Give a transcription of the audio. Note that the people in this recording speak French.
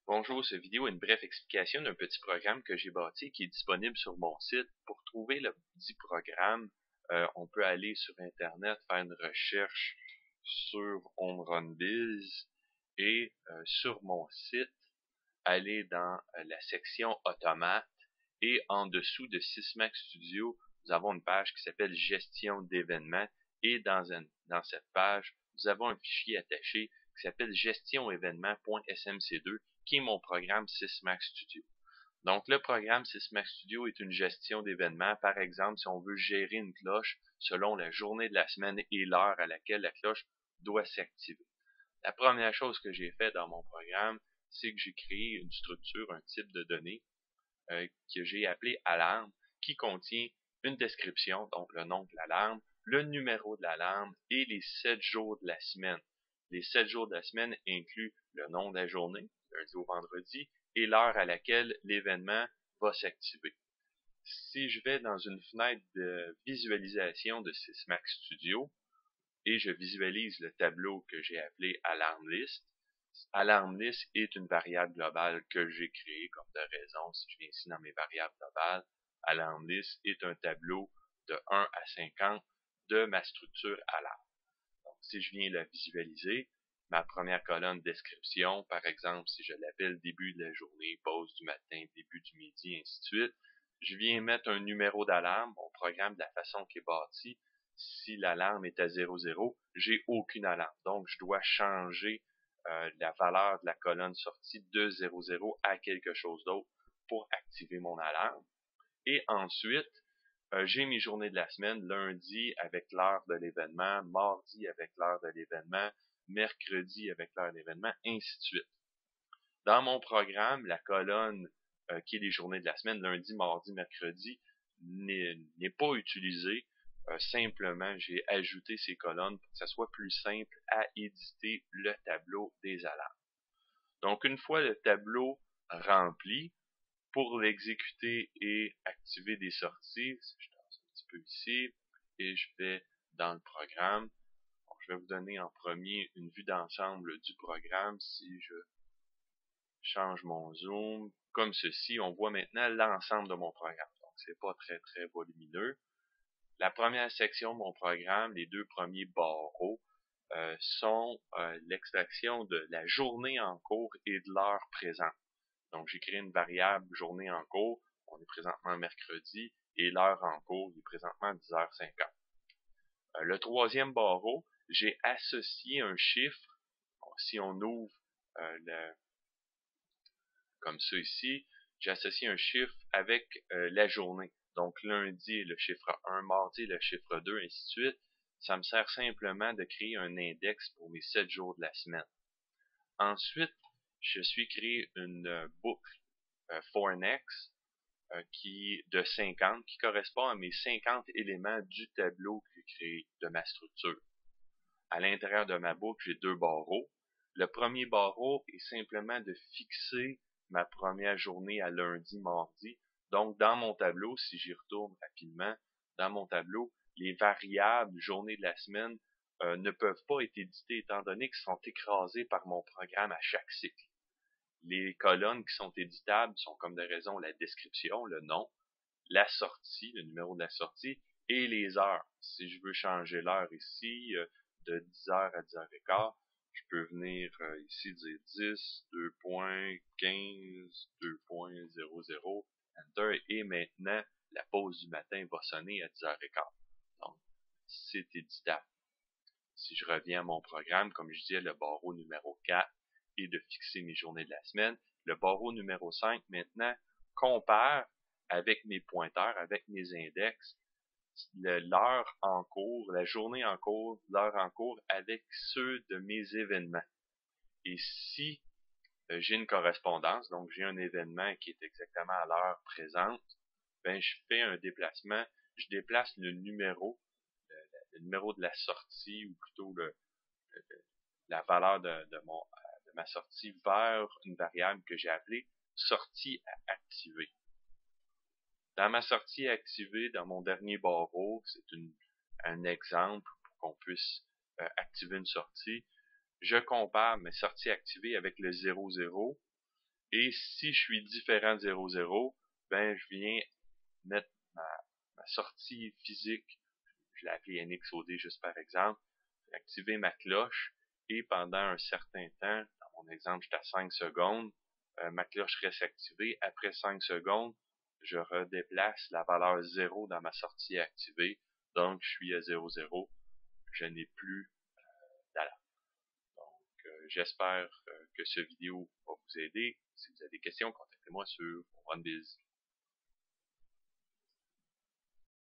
Bonjour, cette vidéo est une brève explication d'un petit programme que j'ai bâti qui est disponible sur mon site. Pour trouver le dit programme, on peut aller sur Internet, faire une recherche sur OnRunBiz et sur mon site, aller dans la section Automate et en dessous de Sysmax Studio, nous avons une page qui s'appelle Gestion d'événements et dans cette page, nous avons un fichier attaché qui s'appelle gestionévénements.smc2 qui est mon programme Sysmax Studio. Donc, le programme Sysmax Studio est une gestion d'événements. Par exemple, si on veut gérer une cloche selon la journée de la semaine et l'heure à laquelle la cloche doit s'activer. La première chose que j'ai fait dans mon programme, c'est que j'ai créé une structure, un type de données que j'ai appelé alarme, qui contient une description, donc le nom de l'alarme, le numéro de l'alarme et les 7 jours de la semaine. Les 7 jours de la semaine incluent le nom de la journée, lundi au vendredi, et l'heure à laquelle l'événement va s'activer. Si je vais dans une fenêtre de visualisation de Sysmax Studio et je visualise le tableau que j'ai appelé Alarm List, Alarm List est une variable globale que j'ai créée comme de raison. Si je viens ici dans mes variables globales, Alarm List est un tableau de 1 à 50 de ma structure alarme. Donc, si je viens la visualiser, ma première colonne description, par exemple, si je l'appelle début de la journée, pause du matin, début du midi, ainsi de suite, je viens mettre un numéro d'alarme. Mon programme, de la façon qu'il est bâti, si l'alarme est à 00, j'ai aucune alarme. Donc, je dois changer la valeur de la colonne sortie de 00 à quelque chose d'autre pour activer mon alarme. Et ensuite, j'ai mes journées de la semaine, lundi avec l'heure de l'événement, mardi avec l'heure de l'événement, mercredi avec l'heure de l'événement, ainsi de suite. Dans mon programme, la colonne qui est les journées de la semaine, lundi, mardi, mercredi, n'est pas utilisée. Simplement, j'ai ajouté ces colonnes pour que ça soit plus simple à éditer le tableau des alarmes. Donc, une fois le tableau rempli, pour l'exécuter et activer des sorties, si je danse un petit peu ici, et je vais dans le programme, bon, je vais vous donner en premier une vue d'ensemble du programme. Si je change mon zoom, comme ceci, on voit maintenant l'ensemble de mon programme. Donc, c'est pas très, très volumineux. La première section de mon programme, les deux premiers barreaux, sont l'extraction de la journée en cours et de l'heure présente. Donc, j'ai créé une variable journée en cours. On est présentement mercredi et l'heure en cours, il est présentement 10h50. Le troisième barreau, j'ai associé un chiffre. Bon, si on ouvre comme ça ici, j'ai associé un chiffre avec la journée. Donc, lundi, le chiffre 1, mardi, le chiffre 2, ainsi de suite. Ça me sert simplement de créer un index pour mes 7 jours de la semaine. Ensuite, je suis créé une boucle for next de 50 qui correspond à mes 50 éléments du tableau que j'ai créé de ma structure. À l'intérieur de ma boucle, j'ai deux barreaux. Le premier barreau est simplement de fixer ma première journée à lundi, mardi. Donc, dans mon tableau, si j'y retourne rapidement, dans mon tableau, les variables journée de la semaine ne peuvent pas être éditées étant donné qu'elles sont écrasées par mon programme à chaque cycle. Les colonnes qui sont éditables sont comme de raison la description, le nom, la sortie, le numéro de la sortie, et les heures. Si je veux changer l'heure ici, de 10h à 10h15, je peux venir ici dire 10, 2.15, 2.00, Enter, et maintenant, la pause du matin va sonner à 10h15. Donc, c'est éditable. Si je reviens à mon programme, comme je disais, le barreau numéro 4 est de fixer mes journées de la semaine. Le barreau numéro 5, maintenant, compare avec mes pointeurs, avec mes index, l'heure en cours, la journée en cours, l'heure en cours avec ceux de mes événements. Et si j'ai une correspondance, donc j'ai un événement qui est exactement à l'heure présente, ben je fais un déplacement, je déplace le numéro de la sortie, ou plutôt la valeur de ma sortie vers une variable que j'ai appelée sortie à activer. Dans ma sortie activée, dans mon dernier barreau, c'est un exemple pour qu'on puisse activer une sortie. Je compare mes sorties activées avec le 00 Et si je suis différent de 0,0, ben je viens mettre ma sortie physique, je l'ai appelée NXOD juste par exemple, activer ma cloche et pendant un certain temps, dans mon exemple, j'étais à 5 secondes, ma cloche reste activée. Après 5 secondes, je redéplace la valeur 0 dans ma sortie activée. Donc, je suis à 0,0. Je n'ai plus d'alarme. Donc, j'espère que cette vidéo va vous aider. Si vous avez des questions, contactez-moi sur OneBiz.